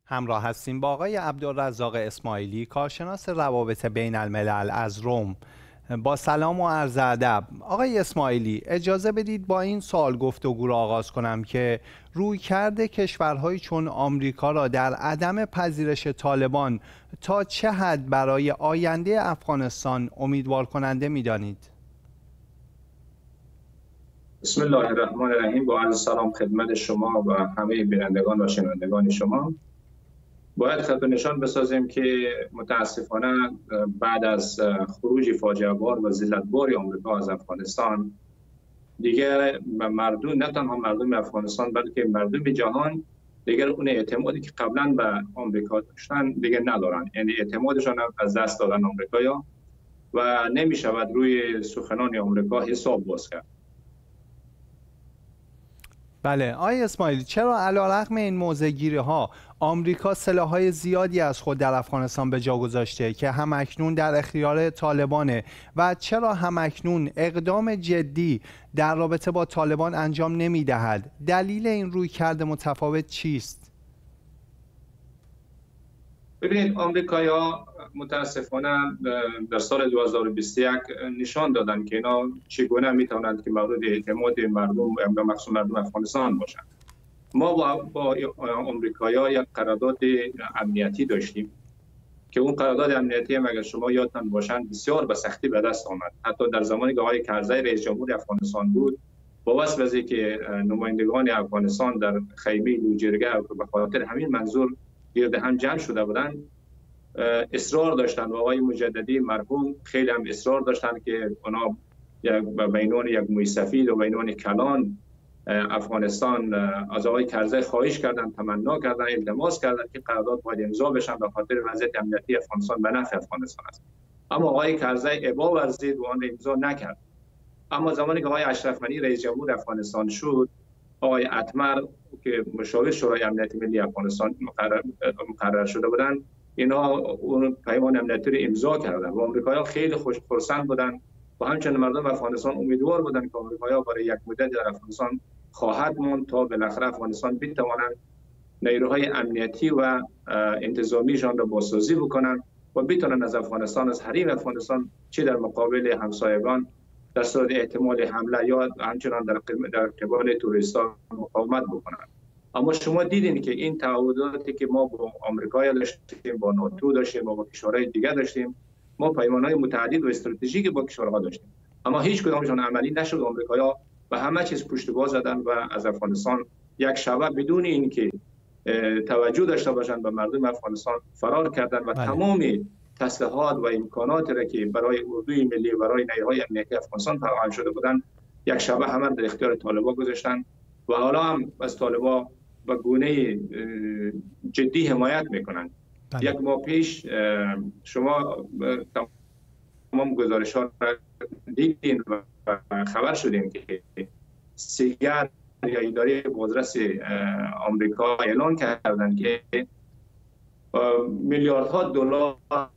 همراه هستیم با آقای عبدالرزاق اسماعیلی، کارشناس روابط بین الملل از روم. با سلام و عرض ادب. آقای اسماعیلی، اجازه بدید با این سوال گفتگو را آغاز کنم که رویکرد کشورهایی چون آمریکا را در عدم پذیرش طالبان تا چه حد برای آینده افغانستان امیدوار کننده می‌دانید؟ بسم الله الرحمن الرحیم. با عرض سلام خدمت شما و همه بینندگان و شنوندگان شما. باید خط و نشان بسازیم که متاسفانه بعد از خروج فاجعه بار و ذلت‌بار آمریکا از افغانستان، دیگر مردم، نه تنها مردم افغانستان بلکه مردم جهان، دیگر اون اعتمادی که قبلا به آمریکا داشتن دیگر ندارن. یعنی اعتمادشان از دست دادن آمریکایا و نمی شود روی سخنان آمریکا حساب باز کرد. بله آقای اسماعیلی، چرا علیرغم این موضع‌گیری ها آمریکا سلاح‌های زیادی از خود در افغانستان به جا گذاشته که همکنون در اختیار طالبانه و چرا همکنون اقدام جدی در رابطه با طالبان انجام نمی‌دهد؟ دلیل این رویکرد متفاوت چیست؟ ببینید، آمریکایی‌ها متاسفانه در سال 2021 نشان دادند که اینا چگونه میتونند که مورد اعتماد مردم و مخصوص مردم افغانستان باشند. ما با آمریکایی‌ها یک قرارداد امنیتی داشتیم که اون قرارداد امنیتی هم اگر شما یادتان باشند بسیار به سختی به دست آمد. حتی در زمانی که آقای کرزی رئیس جمهور افغانستان بود، با واسطه از اینکه نمایندگان افغانستان در خیمه لوجرگه به خاطر همین منظور گرد هم جمع شده بودند، اصرار داشتند و آقای مجددی مرحوم خیلی هم اصرار داشتند که اونا بینون یک موی سفید و بینون کلان افغانستان از آقای کرزی خواهش کردند، تمنا کردند، التماس کردند که قرارداد باید امضا بشن به خاطر وضعیت امنیتی افغانستان به نفع افغانستان است. اما آقای کرزی ابا ورزید و آن امضا نکرد. اما زمانی که آقای اشرف غنی رئیس جمهور افغانستان شد، آقای اتمر که مشاور شورای امنیت ملی افغانستان مقرر شده بودند، اینا اون پیمان امنیتی رو امضا کردند و آمریکایی‌ها خیلی خرسند بودند و همچنین مردم افغانستان امیدوار بودند که آمریکایی‌ها برای یک مدت در افغانستان خواهد ماند تا بالاخره افغانستان بتوانند نیروهای امنیتی و انتظامیشان را بازسازی بکنند و بتوانند از افغانستان، از حریم افغانستان، چه در مقابل همسایگان در صورت احتمال حمله یا همچنان در قبال توریستا مقاومت بکنند. اما شما دیدین که این تعهداتی که ما با آمریکا داشتیم، با ناتو داشتیم، با کشورهای دیگر داشتیم، ما پیمان‌های متعدد و استراتژیکی با کشورها داشتیم، اما هیچ کدامشون عملی نشد. آمریکایی‌ها و همه چیز پشتیبان زدن و از افغانستان یک شبه بدون اینکه توجه داشته باشند به مردم افغانستان فرار کردن و تمام تسلیحات و امکانات را که برای اردوی ملی و برای نیروهای امنیتی افغانستان فراهم شده بودند یک شبه همه در اختیار طالبان گذاشتن و حالا هم از طالبان به گونه جدی حمایت میکنند. یک ماه پیش شما تمام گزارش‌ها را دیدین و خبر شدیم که سیگر یا اداره بازرس آمریکا اعلان کردند که میلیاردها دلار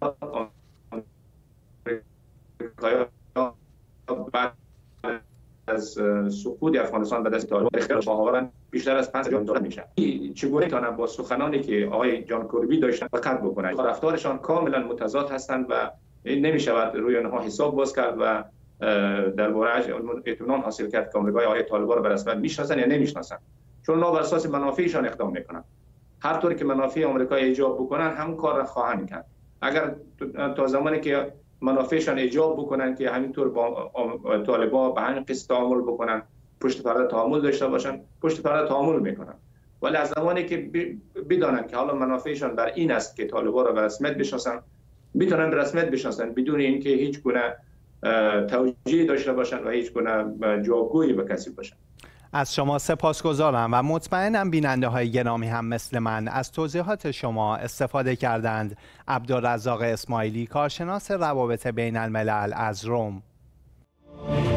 بعد از سقوط افغانستان به دست طالبان اختیار شاهواران بیشتر از 5 میلیون دلار میشه. چگونه میتونن با سخنانی که آقای جان کربی داشتن فقط بکنن؟ رفتارشان کاملا متضاد هستند و نمیشود روی آنها حساب باز کرد و درباره‌اش اطمینان حاصل کرد که آمریکا آقای طالبان را به رسمیت میشناسن یا نمیشناسن، چون اونا بر اساس منافعشان اقدام میکنن. هر طور که منافع آمریکا ایجاب بکنن همون کار را خواهند کرد. اگر تا زمانی که منافعشان ایجاب بکنن که همینطور با طالبان به همین قسط تعامل بکنن، پشت پرده تعامل داشته باشن، پشت پرده تعامل میکنن. ولی از زمانی که بدانن که حالا منافعشان بر این است که طالبان را به رسمیت بشناسن، میتونن به رسمیت بشناسن بدون اینکه هیچ گونه توجیه داشته باشن و هیچ گونه جوابگویی به کسی باشن. از شما سپاسگزارم و مطمئنم بیننده های گرامی هم مثل من از توضیحات شما استفاده کردند. عبدالرزاق اسماعیلی، کارشناس روابط بین الملل از روم.